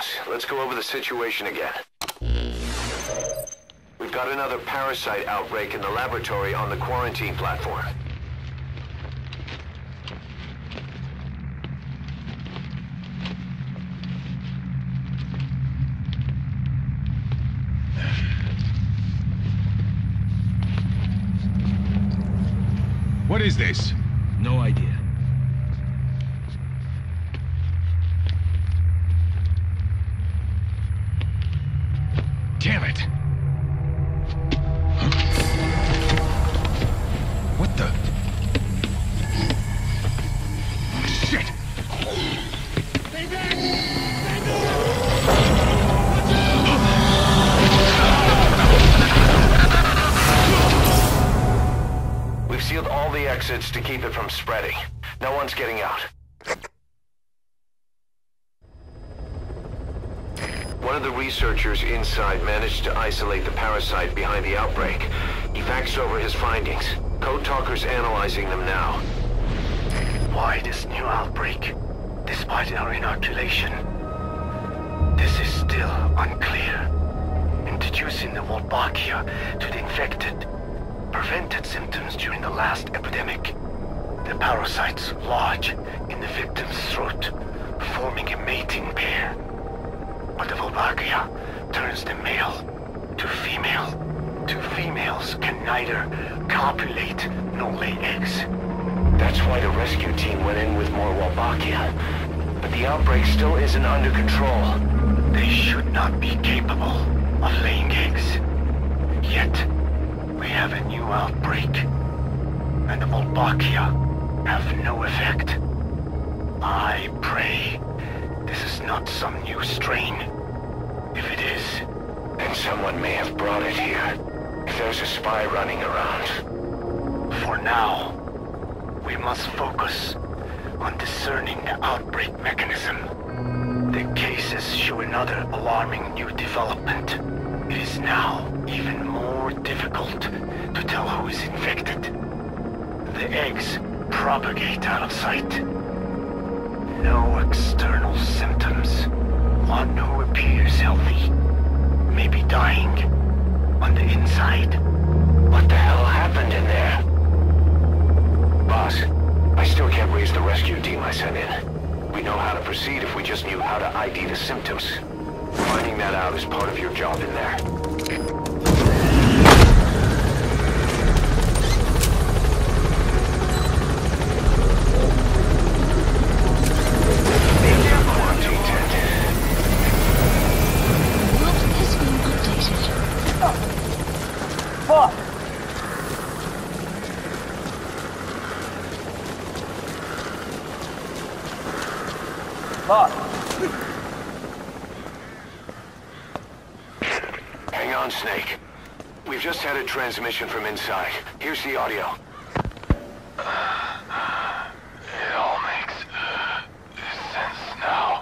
boss. Let's go over the situation again. We've got another parasite outbreak in the laboratory on the quarantine platform. What is this? No idea. Damn it! Huh? What the? Shit! We've sealed all the exits to keep it from spreading. No one's getting out. One of the researchers inside managed to isolate the parasite behind the outbreak. He faxed over his findings. Code Talker's analyzing them now. Why this new outbreak, despite our inoculation? This is still unclear. Introducing the Wolbachia to the infected prevented symptoms during the last epidemic. The parasites lodge in the victim's throat, forming a mating pair. But the Wolbachia turns the male to female. Two females can neither copulate nor lay eggs. That's why the rescue team went in with more Wolbachia. But the outbreak still isn't under control. They should not be capable of laying eggs. Yet, we have a new outbreak. And the Wolbachia have no effect. I pray this is not some new strain. If it is, then someone may have brought it here. If there's a spy running around. For now, we must focus on discerning the outbreak mechanism. The cases show another alarming new development. It is now even more difficult to tell who is infected. The eggs propagate out of sight. No external symptoms. One who appears healthy may be dying on the inside. What the hell happened in there? Boss, I still can't raise the rescue team I sent in. We know how to proceed if we just knew how to ID the symptoms. Finding that out is part of your job in there. Hang on, Snake. We've just had a transmission from inside. Here's the audio. It all makes sense now.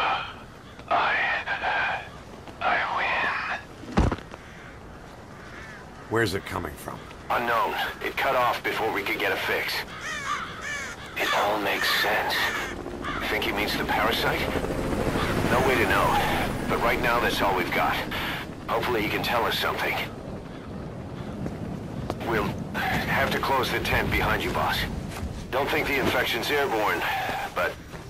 I win. Where's it coming from? Unknown. It cut off before we could get a fix. It all makes sense. Think he means the parasite? No way to know. But right now, that's all we've got. Hopefully he can tell us something. We'll have to close the tent behind you, boss. Don't think the infection's airborne, but...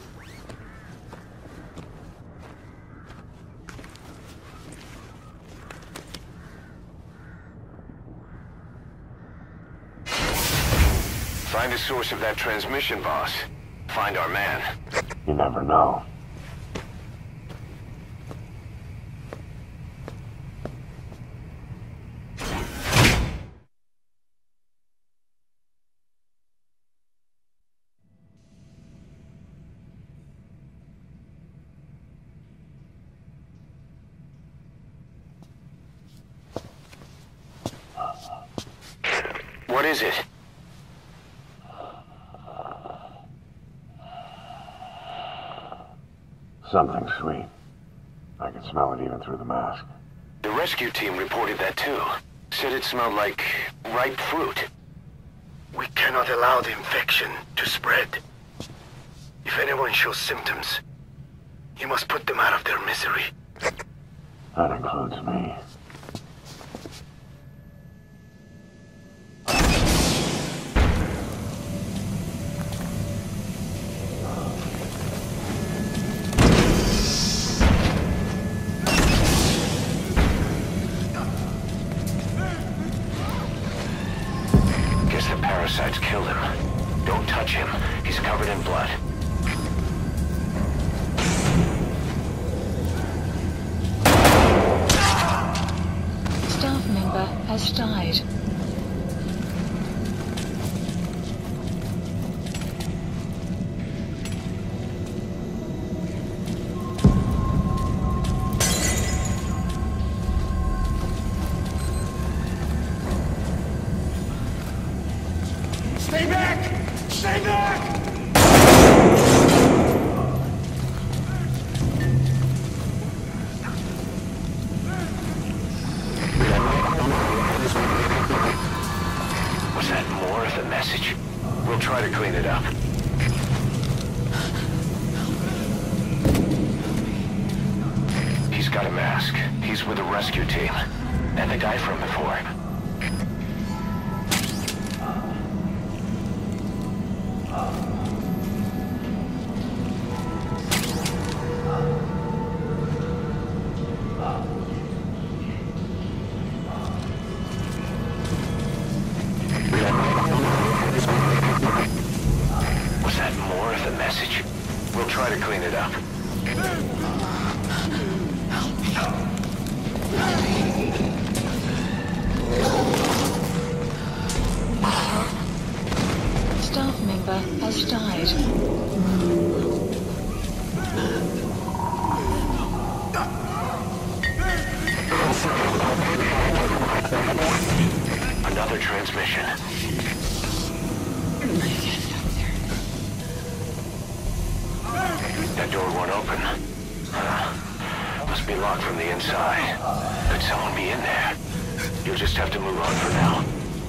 Find the source of that transmission, boss. Find our man. You never know. What is it? Something sweet. I can smell it even through the mask. The rescue team reported that too. Said it smelled like ripe fruit. We cannot allow the infection to spread. If anyone shows symptoms, You must put them out of their misery. That includes me. Guess the parasites killed him. Don't touch him. He's covered in blood. Staff member has died. Stay back! Stay back! Was that more of the message? We'll try to clean it up. He's got a mask. He's with the rescue team. And the guy from before. Was that more of the message? We'll try to clean it up. Staff member has died. Another transmission. That door won't open. Must be locked from the inside. Could someone be in there? You'll just have to move on for now.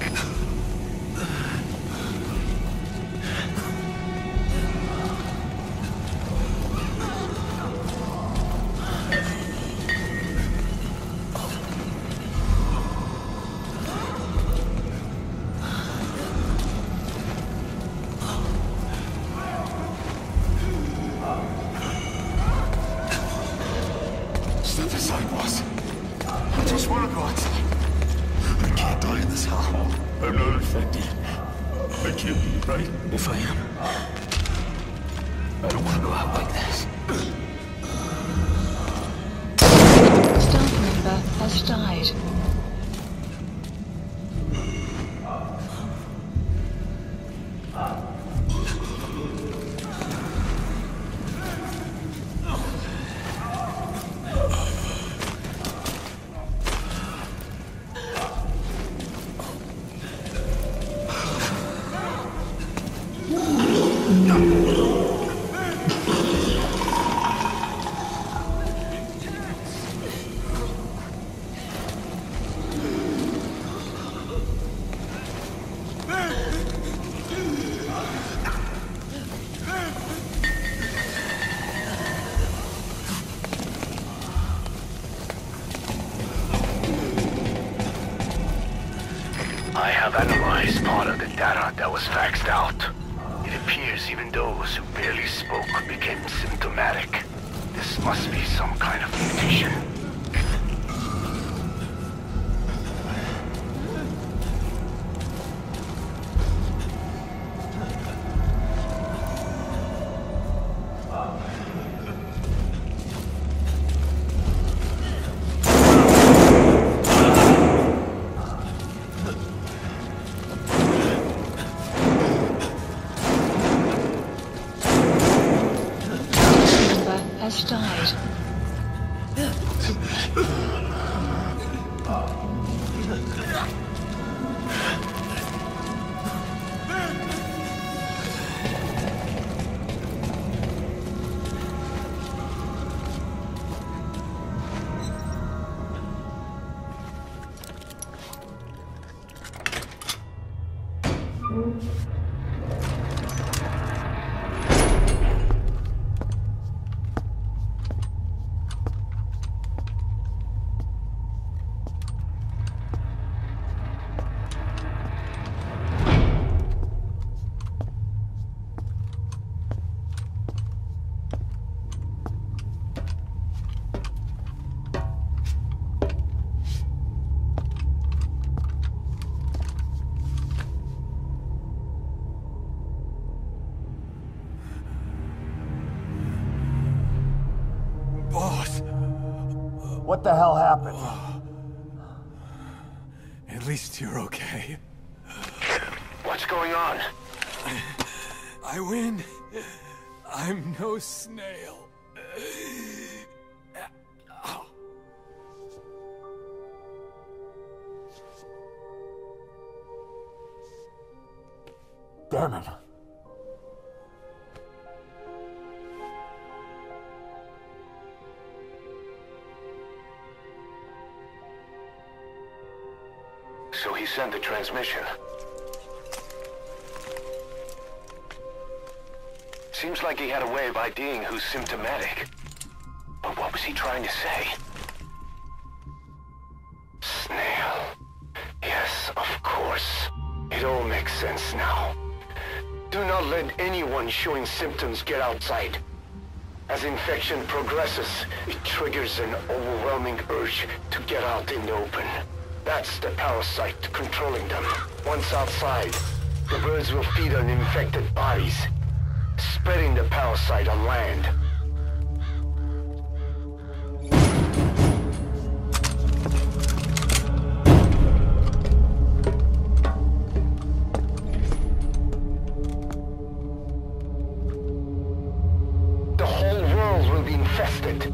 Step aside, boss. I just want to go outside. I can't die in this hell. I'm not infected. I can't be, right? If I am, I don't want to go out like this. Staff member has died. I have analyzed part of the data that was faxed out. It appears even those who barely spoke became symptomatic. This must be some kind of mutation. Has died. What the hell happened? At least you're okay. What's going on? I win. I'm no snail. Damn it. So he sent the transmission. Seems like he had a way of IDing who's symptomatic. But what was he trying to say? Snail. Yes, of course. It all makes sense now. Do not let anyone showing symptoms get outside. As infection progresses, it triggers an overwhelming urge to get out in the open. That's the parasite controlling them. Once outside, the birds will feed on infected bodies, spreading the parasite on land. The whole world will be infested.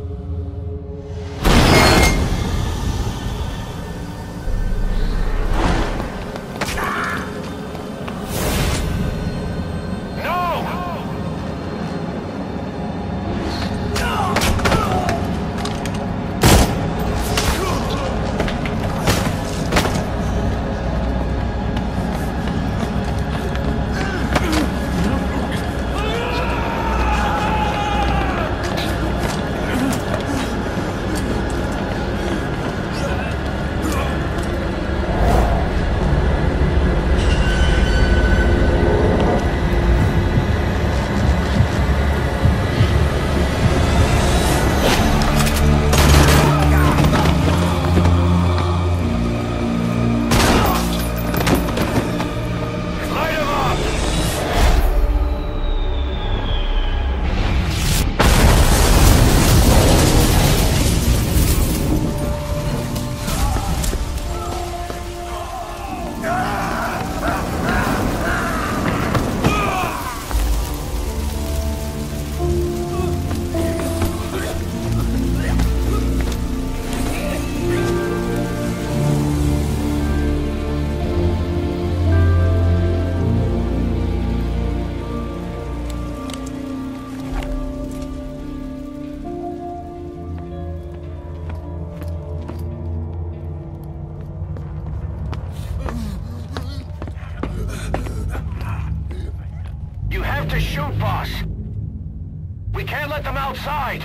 To shoot, boss. We can't let them outside.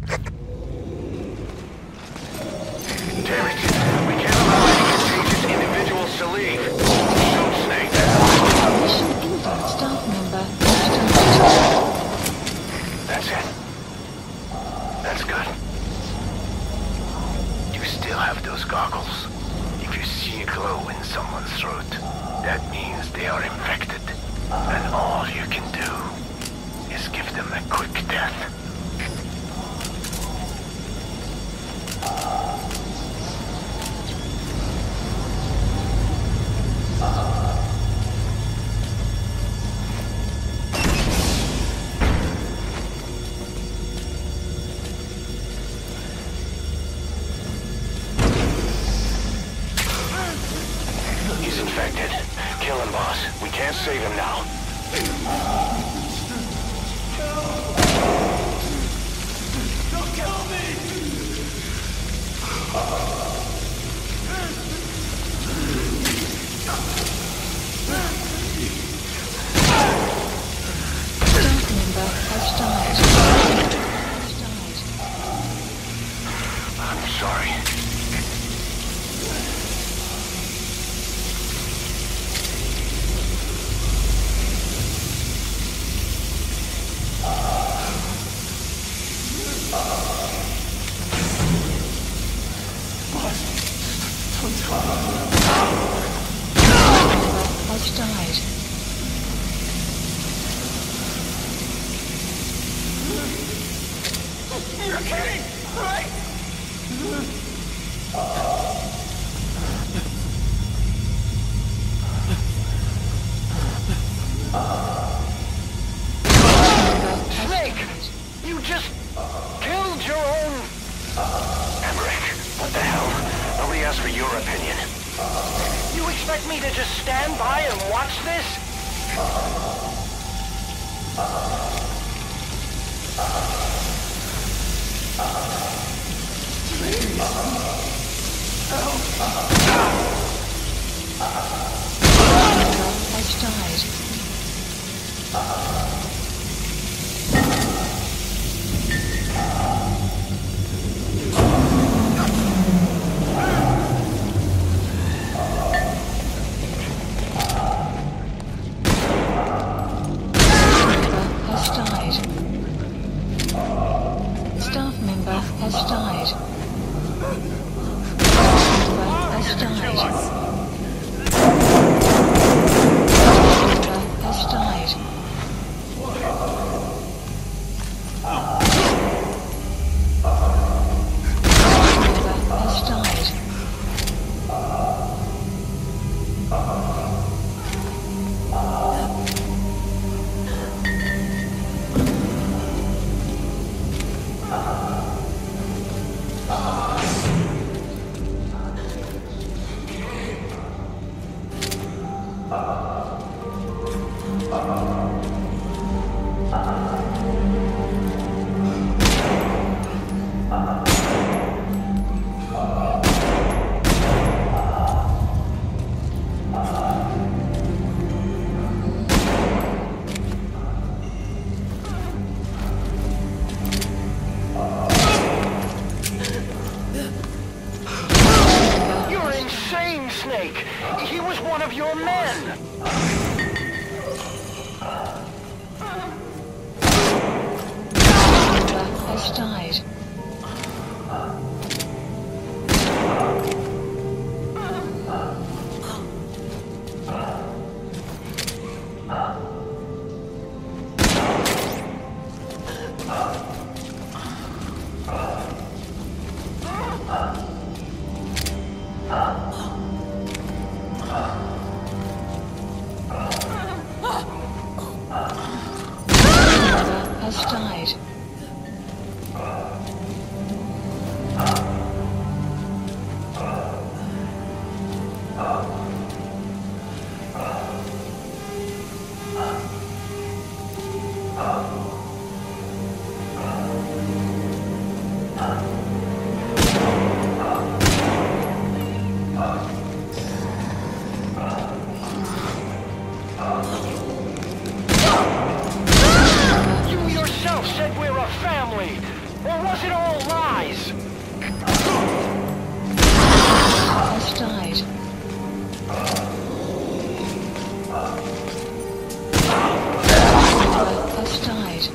Damn it. We can't allow any contagious individuals to leave. Shoot, Snake. Mission ended. Staff member. That's it. That's good. You still have those goggles. If you see a glow in someone's throat, that means they are infected. And all you can do is give them a quick death. He's infected. Kill him, boss. We can't save him now. Don't kill me! Staff member has died. I'm sorry. Has died. You're kidding, right? Snake! You just killed your own... Emmerich, what the hell? Nobody asked for your opinion. You expect me to just stand by and watch this? Has died. Staff member has died. Has died. Has died. Has died. You're insane, Snake! He was one of your men! Has died. Has died. You yourself said we're a family! Or was it all lies? Has died. Has died.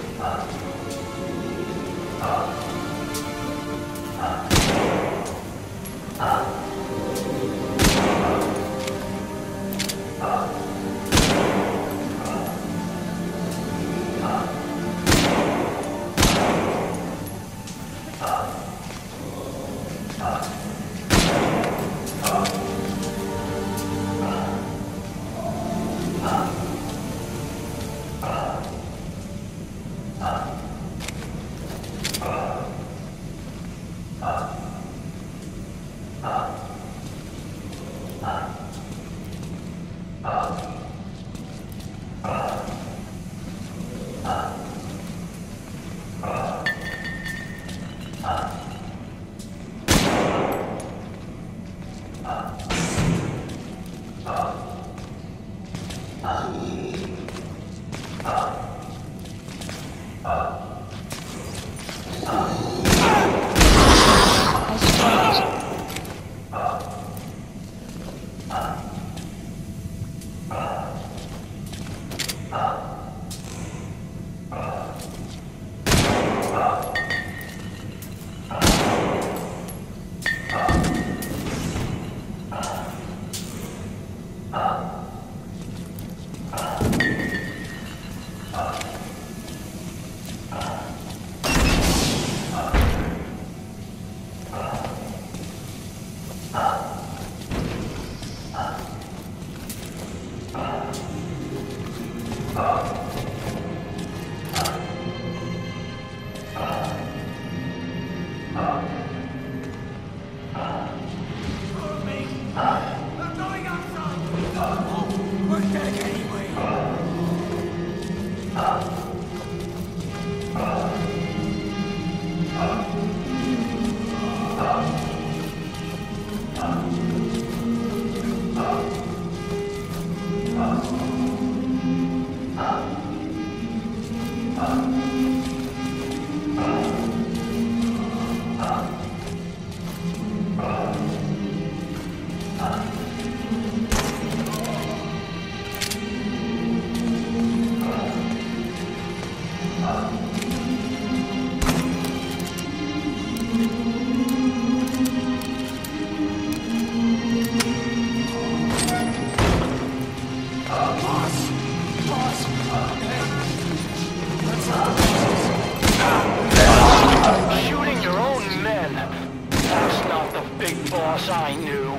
course I knew.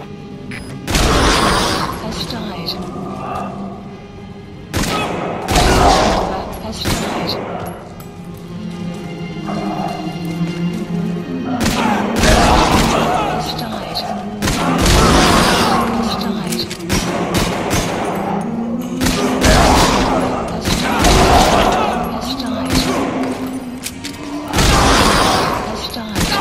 Has died. Member has died. Has died. Has died. Has died. Has died. Has died.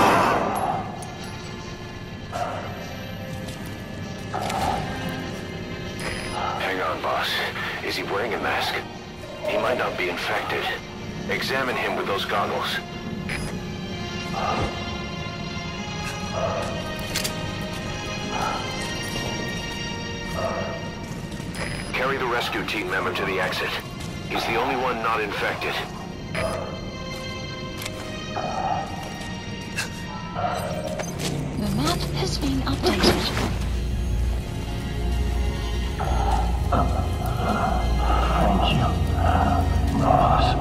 Hang on, boss. Is he wearing a mask? He might not be infected. Examine him with those goggles. Carry the rescue team member to the exit. He's the only one not infected. The map has been updated. Thank you, boss.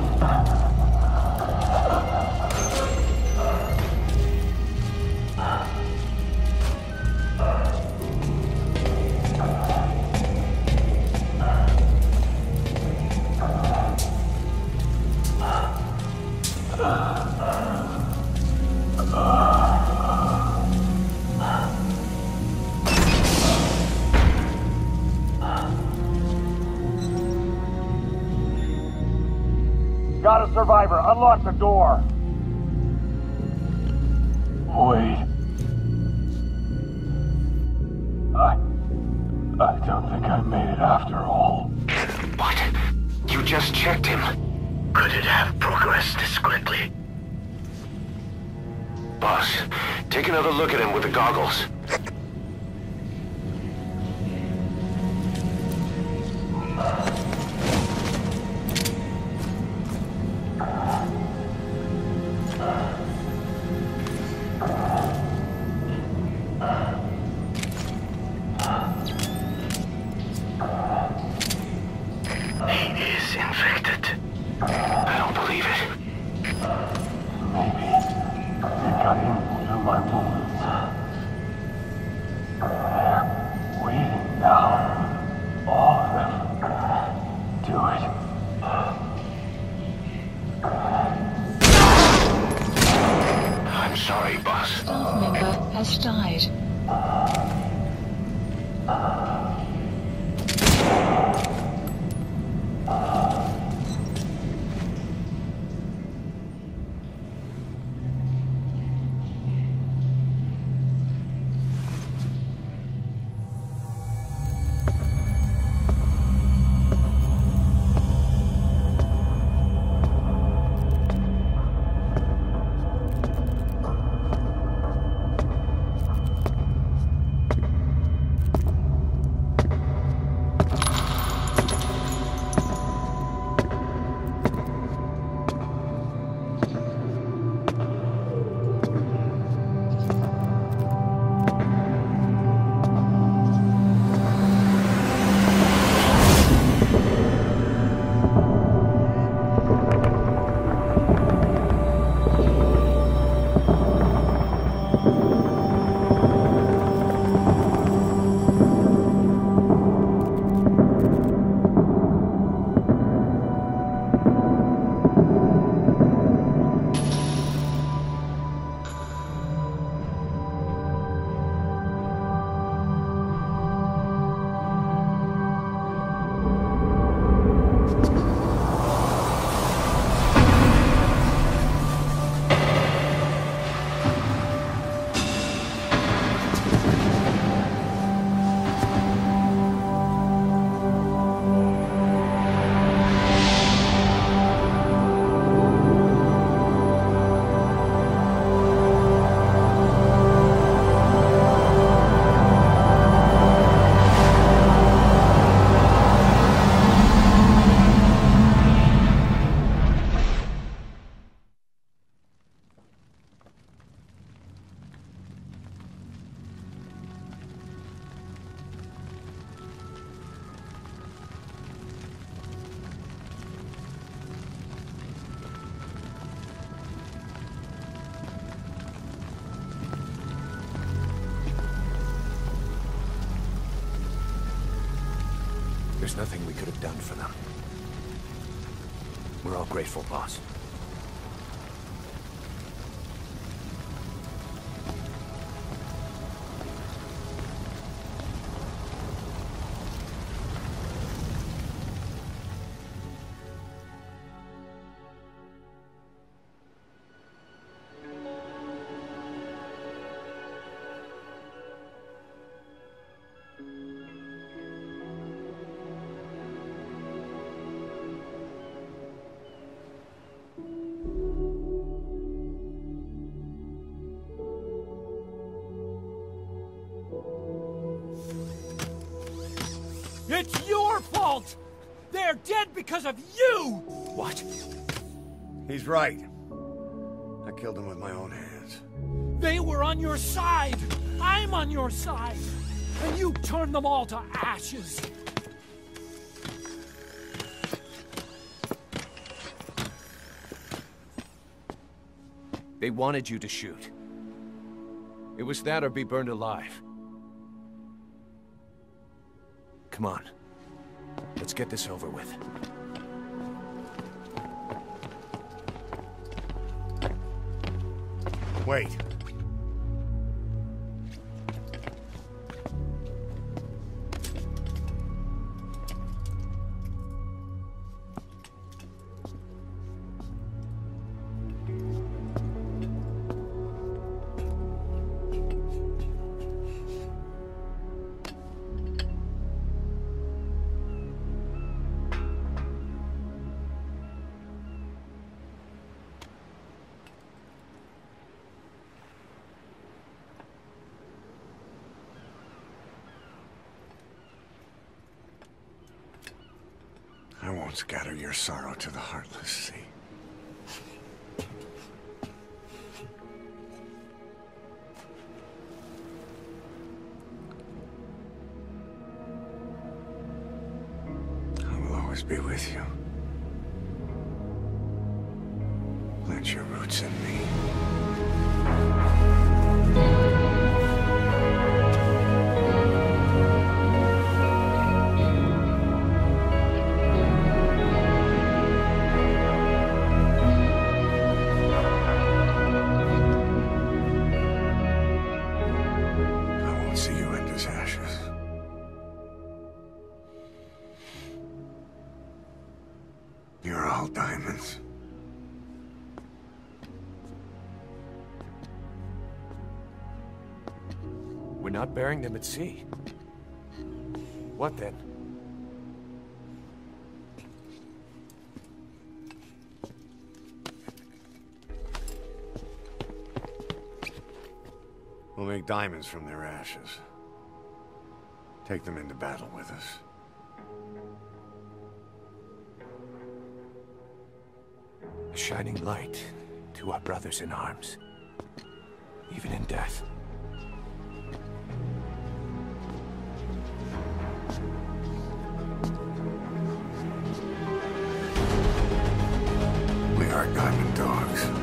Got a survivor. Unlock the door. Wait. I don't think I made it after all. What? You just checked him. Could it have progressed this quickly? Boss, take another look at him with the goggles. He is infected. I don't believe it. Maybe it got in through my wounds. They're waiting now. All of them. Do it. I'm sorry, boss. Staff member has died. There's nothing we could have done for them. We're all grateful, boss. It's your fault! They're dead because of you! What? He's right. I killed him with my own hands. They were on your side! I'm on your side! And you turned them all to ashes! They wanted you to shoot. It was that or be burned alive. Come on. Let's get this over with. Wait. I won't scatter your sorrow to the heartless sea. I will always be with you. Plant your roots in me. You're all diamonds. We're not burying them at sea. What then? We'll make diamonds from their ashes. Take them into battle with us. A shining light to our brothers in arms, even in death. We are diamond dogs.